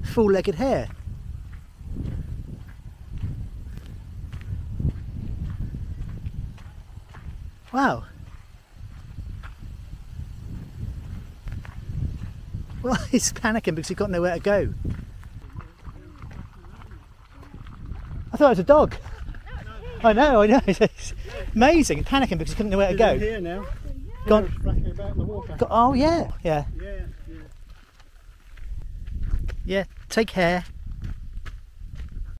Four-legged hare. Wow. Well, he's panicking because he's got nowhere to go. I thought it was a dog. I know. It's amazing. Panicking because he couldn't know where to go. Here now. Gone. About in the water. Oh yeah. Yeah. Yeah, take care.